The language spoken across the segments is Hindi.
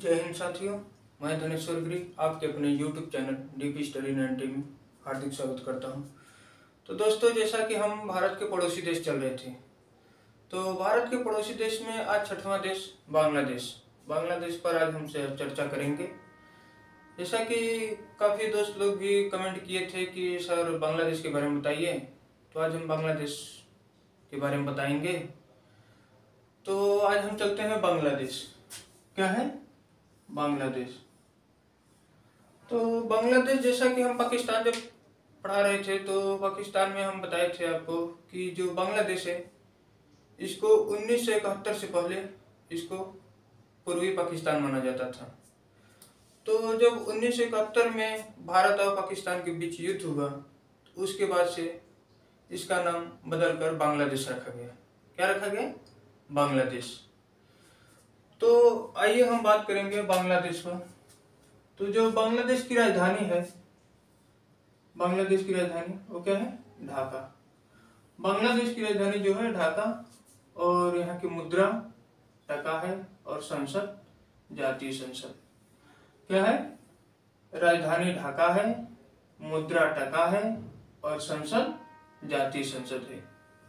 जय हिंद साथियों, मैं धनेश्वर गिरी आपके अपने YouTube चैनल डीपी स्टडी 90 में हार्दिक स्वागत करता हूं। तो दोस्तों, जैसा कि हम भारत के पड़ोसी देश चल रहे थे, तो भारत के पड़ोसी देश में आज छठवां देश बांग्लादेश पर आज हम चर्चा करेंगे। जैसा कि काफ़ी दोस्त लोग भी कमेंट किए थे कि सर बांग्लादेश के बारे में बताइए, तो आज हम बांग्लादेश के बारे में बताएंगे। तो आज हम चलते हैं बांग्लादेश। क्या है बांग्लादेश? तो बांग्लादेश, जैसा कि हम पाकिस्तान जब पढ़ा रहे थे तो पाकिस्तान में हम बताए थे आपको कि जो बांग्लादेश है इसको 1971 से पहले इसको पूर्वी पाकिस्तान माना जाता था। तो जब 1971 में भारत और पाकिस्तान के बीच युद्ध हुआ तो उसके बाद से इसका नाम बदलकर बांग्लादेश रखा गया। क्या रखा गया? बांग्लादेश। तो आइए हम बात करेंगे बांग्लादेश पर। तो जो बांग्लादेश की राजधानी है, बांग्लादेश की राजधानी वो क्या है? ढाका। बांग्लादेश की राजधानी जो है ढाका, और यहाँ की मुद्रा टका है, और संसद जातीय संसद। क्या है? राजधानी ढाका है, मुद्रा टका है, और संसद जातीय संसद है।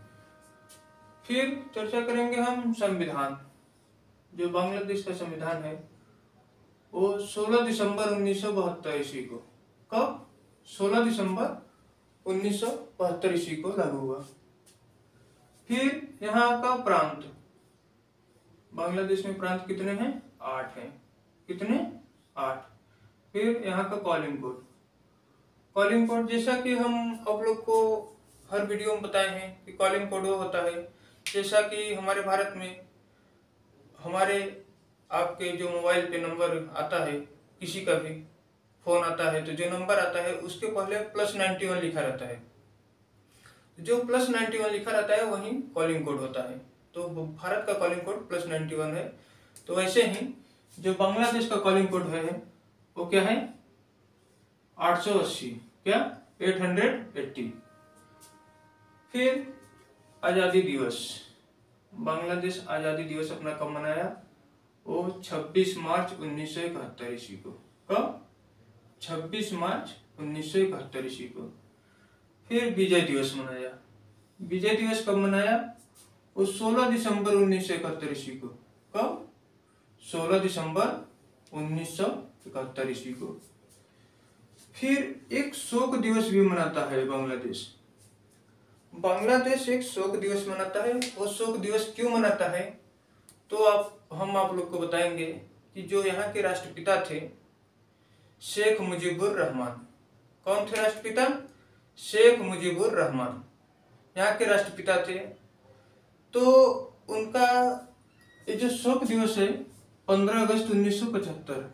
फिर चर्चा करेंगे हम संविधान। जो बांग्लादेश का संविधान है वो 16 दिसंबर 1972 ईस्वी को, कब? 16 दिसंबर 1972 ईस्वी को लागू हुआ। फिर यहाँ का प्रांत, बांग्लादेश में प्रांत कितने हैं? 8 हैं। कितने? 8। फिर यहाँ का कॉलिंग कोड, जैसा कि हम आप लोग को हर वीडियो में बताए हैं कि कॉलिंग कोड वो होता है, जैसा कि हमारे भारत में हमारे आपके जो मोबाइल पे नंबर आता है, किसी का भी फोन आता है तो जो नंबर आता है उसके पहले +91 लिखा रहता है। जो +91 लिखा रहता है वही कॉलिंग कोड होता है। तो भारत का कॉलिंग कोड +91 है। तो वैसे ही जो बांग्लादेश का कॉलिंग कोड है वो क्या है? 880। क्या? 880। फिर आज़ादी दिवस, बांग्लादेश आज़ादी दिवस अपना कब मनाया? वो 26 मार्च 1971 ईस्वी को। कब? 26 मार्च 1971 ईस्वी को। फिर विजय दिवस मनाया। विजय दिवस कब मनाया? वो 16 दिसंबर 1971 ईस्वी को। कब? 16 दिसंबर 1971 ईस्वी को। फिर एक शोक दिवस भी मनाता है बांग्लादेश। बांग्लादेश एक शोक दिवस मनाता है। वो शोक दिवस क्यों मनाता है तो हम आप लोग को बताएंगे कि जो यहाँ के राष्ट्रपिता थे शेख मुजीबुर रहमान। कौन थे राष्ट्रपिता? शेख मुजीबुर रहमान यहाँ के राष्ट्रपिता थे। तो उनका ये जो शोक दिवस है 15 अगस्त 1975,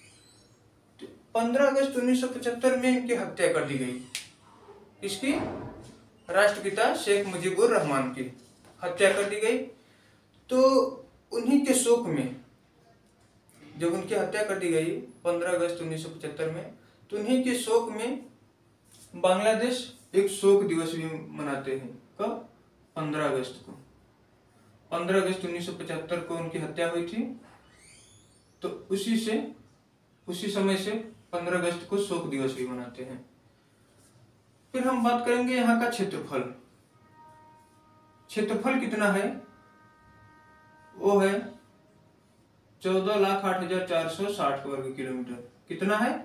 15 अगस्त 1975 में इनकी हत्या कर दी गई। किसकी? राष्ट्रपिता शेख मुजीबुर रहमान की हत्या कर दी गई। तो उन्हीं के शोक में, जब उनकी हत्या कर दी गई 15 अगस्त 1975 में, तो उन्हीं के शोक में बांग्लादेश एक शोक दिवस भी मनाते हैं। कब? 15 अगस्त को। 15 अगस्त 1975 को उनकी हत्या हुई थी, तो उसी समय से 15 अगस्त को शोक दिवस भी मनाते हैं। फिर हम बात करेंगे यहाँ का क्षेत्रफल। क्षेत्रफल कितना है? वो है 14,08,460 वर्ग किलोमीटर। कितना है?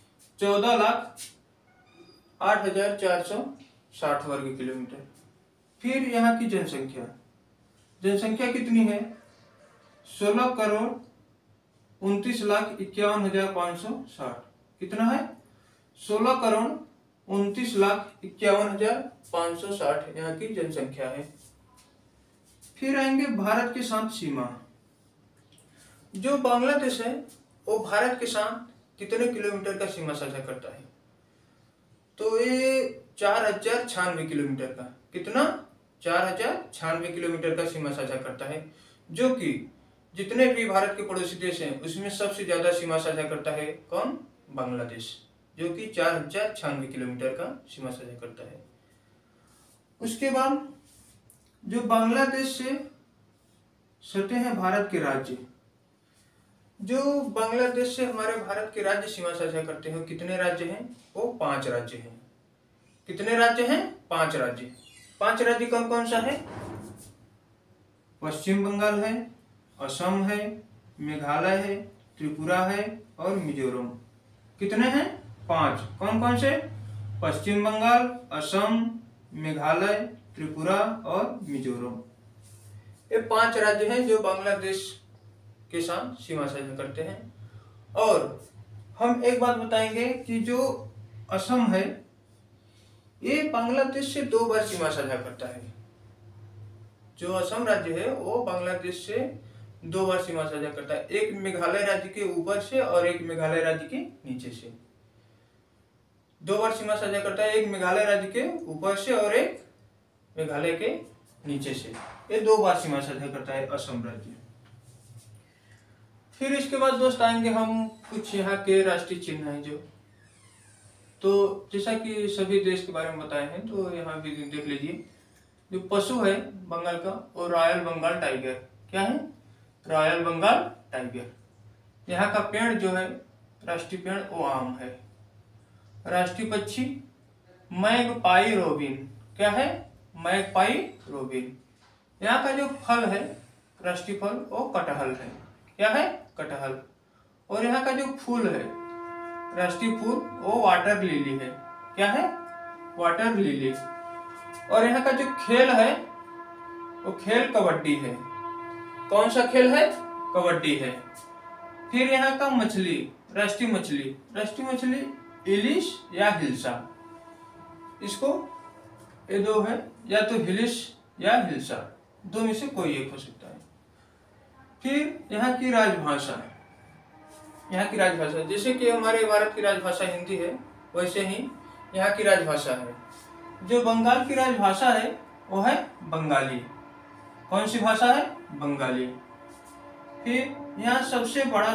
14,08,460 वर्ग किलोमीटर। फिर यहाँ की जनसंख्या कितनी है? 16,29,51,560। कितना है? 16,29,51,560 यहाँ की जनसंख्या है। फिर आएंगे भारत के साथ सीमा। जो बांग्लादेश है वो भारत के साथ कितने किलोमीटर का सीमा साझा करता है? तो ये 4096 किलोमीटर का। कितना? 4096 किलोमीटर का सीमा साझा करता है, जो कि जितने भी भारत के पड़ोसी देश हैं उसमें सबसे ज्यादा सीमा साझा करता है कौन? बांग्लादेश, जो कि 4096 किलोमीटर का सीमा साझा करता है। उसके बाद जो बांग्लादेश से सटे हैं भारत के राज्य, जो बांग्लादेश से हमारे भारत के राज्य सीमा साझा करते हैं, कितने राज्य हैं? वो 5 राज्य हैं। कितने राज्य हैं? 5 राज्य। 5 राज्य कौन कौन सा है? पश्चिम बंगाल है, असम है, मेघालय है, त्रिपुरा है और मिजोरम। कितने हैं? 5। कौन कौन से? पश्चिम बंगाल, असम, मेघालय, त्रिपुरा और मिजोरम। ये 5 राज्य हैं जो बांग्लादेश के साथ सीमा साझा करते हैं। और हम एक बात बताएंगे कि जो असम है ये बांग्लादेश से 2 बार सीमा साझा करता है। जो असम राज्य है वो बांग्लादेश से 2 बार सीमा साझा करता है, एक मेघालय राज्य के ऊपर से और एक मेघालय राज्य के नीचे से। 2 बार सीमा साझा करता है, एक मेघालय राज्य के ऊपर से और एक मेघालय के नीचे से। ये 2 बार सीमा साझा करता है असम राज्य। फिर इसके बाद दोस्त आएंगे हम कुछ यहाँ के राष्ट्रीय चिन्ह हैं जो, तो जैसा कि सभी देश के बारे में बताए हैं तो यहाँ भी देख लीजिए। जो पशु है बंगाल का वो रॉयल बंगाल टाइगर। क्या है? Royal Bengal tiger. यहाँ का पेड़ जो है राष्ट्रीय पेड़ वो आम है। राष्ट्रीय पक्षी मैगपाई रोबिन। क्या है? Magpie robin. यहाँ का जो फल है राष्ट्रीय फल वो कटहल है। क्या है? कटहल। और यहाँ का जो फूल है राष्ट्रीय फूल वो वाटर लिली है। क्या है? Water lily. और यहाँ का जो खेल है वो खेल कबड्डी है। कौन सा खेल है? कबड्डी है। फिर यहाँ का मछली राष्ट्रीय मछली इलिश या हिल्सा। इसको ये 2 है, या तो हिलिश या हिल्सा, 2 में से कोई एक हो सकता है। फिर यहाँ की राजभाषा, जैसे कि हमारे भारत की राजभाषा हिंदी है वैसे ही यहाँ की राजभाषा है। जो बंगाल की राजभाषा है वो है बंगाली। कौन सी भाषा है? बंगाली। फिर यहाँ सबसे बड़ा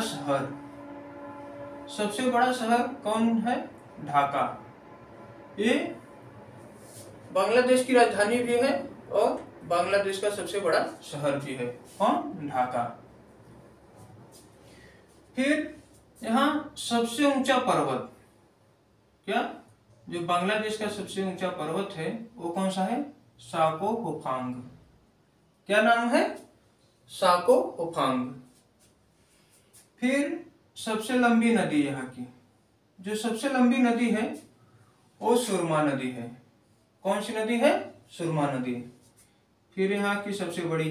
शहर कौन है? ढाका। ये बांग्लादेश की राजधानी भी है और बांग्लादेश का सबसे बड़ा शहर भी है। कौन? ढाका। फिर यहाँ सबसे ऊंचा पर्वत, क्या? जो बांग्लादेश का सबसे ऊंचा पर्वत है वो कौन सा है? साको होफांग। क्या नाम है? साको होफांग। फिर सबसे लंबी नदी यहाँ की, जो सबसे लंबी नदी है वो सुरमा नदी है। कौन सी नदी है? सुरमा नदी। फिर यहाँ की सबसे बड़ी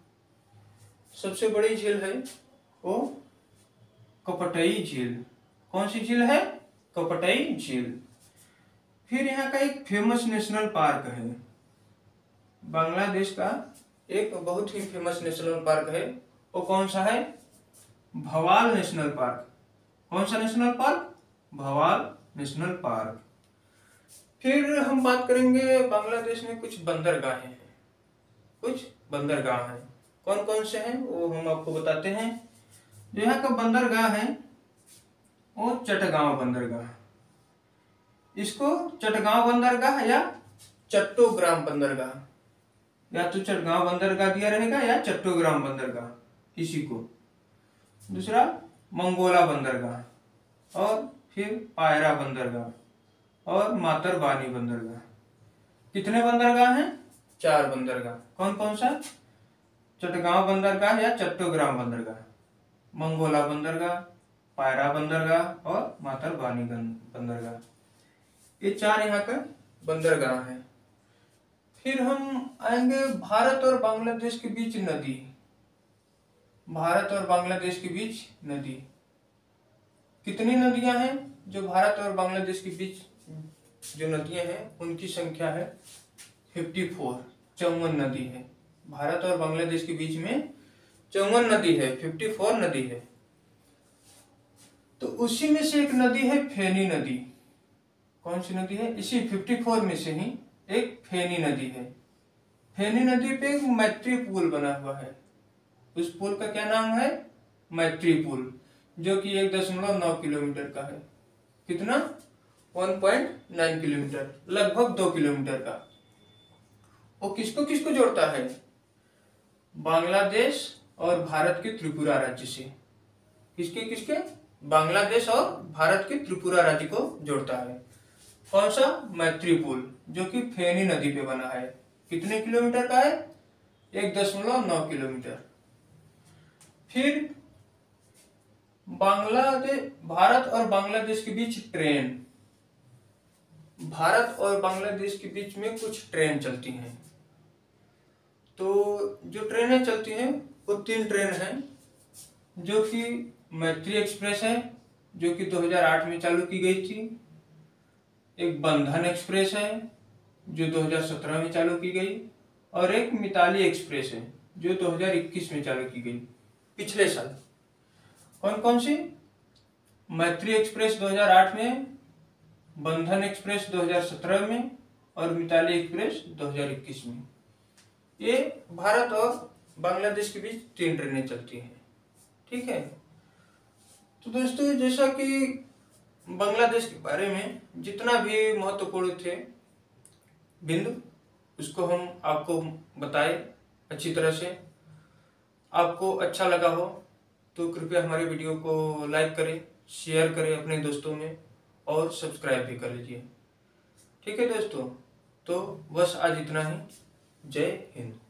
झील है वो कपटई झील। कौन सी झील है? कपटई झील। फिर यहाँ का एक फेमस नेशनल पार्क है, बांग्लादेश का एक बहुत ही फेमस नेशनल पार्क है, वो कौन सा है? Bhawal national park. कौन सा national park? Bhawal national park. फिर हम बात करेंगे बांग्लादेश में कुछ बंदरगाहें हैं। कौन कौन से हैं वो हम आपको बताते हैं। जो यहाँ का बंदरगाह है वो चटगांव बंदरगाह। इसको चटगांव बंदरगाह या चट्टोग्राम बंदरगाह, या तो चटगांव बंदरगाह दिया रहेगा या चट्टोग्राम बंदरगाह इसी को। दूसरा मंगोला बंदरगाह, और फिर पायरा बंदरगाह और मातरबानी बंदरगाह। कितने बंदरगाह हैं? 4 बंदरगाह। कौन कौन सा? चटगांव बंदरगाह या चट्टोग्राम बंदरगाह, मंगोला बंदरगाह, पायरा बंदरगाह और मातरबानी बंदरगाह। ये 4 यहाँ का बंदरगाह है। फिर हम आएंगे भारत और बांग्लादेश के बीच नदी। कितनी नदियां हैं? जो भारत और बांग्लादेश के बीच जो नदियां हैं उनकी संख्या है 54। 54 नदी है। भारत और बांग्लादेश के बीच में 54 नदी है, 54 नदी है। तो उसी में से एक नदी है फेनी नदी। कौन सी नदी है? इसी 54 में से ही एक फेनी नदी है। फेनी नदी पे एक मैत्री पुल बना हुआ है। उस पुल का क्या नाम है? मैत्री पुल, जो कि 1.9 किलोमीटर का है। कितना? 1.9 किलोमीटर, लगभग 2 किलोमीटर का। वो किसको किसको जोड़ता है? बांग्लादेश और भारत के त्रिपुरा राज्य से। किसके किसके? बांग्लादेश और भारत के त्रिपुरा राज्य को जोड़ता है। कौन सा? मैत्री पुल, जो कि फेनी नदी पे बना है। कितने किलोमीटर का है? 1.9 किलोमीटर। फिर भारत और बांग्लादेश के बीच ट्रेन, भारत और बांग्लादेश के बीच में कुछ ट्रेन चलती हैं। तो जो ट्रेनें चलती हैं वो 3 ट्रेन हैं, जो कि मैत्री एक्सप्रेस है, जो कि 2008 में चालू की गई थी। एक बंधन एक्सप्रेस है, जो 2017 में चालू की गई। और एक मिताली एक्सप्रेस है, जो 2021 में चालू की गई, पिछले साल। कौन कौन सी? मैत्री एक्सप्रेस 2008 में, बंधन एक्सप्रेस 2017 में और मिताली एक्सप्रेस 2021 में। ये भारत और बांग्लादेश के बीच 3 ट्रेनें चलती हैं। ठीक है। तो दोस्तों, जैसा कि बांग्लादेश के बारे में जितना भी महत्वपूर्ण थे बिंदु, उसको हम आपको बताए अच्छी तरह से। आपको अच्छा लगा हो तो कृपया हमारे वीडियो को लाइक करें, शेयर करें अपने दोस्तों में और सब्सक्राइब भी कर लीजिए। ठीक है दोस्तों, तो बस आज इतना ही। जय हिंद।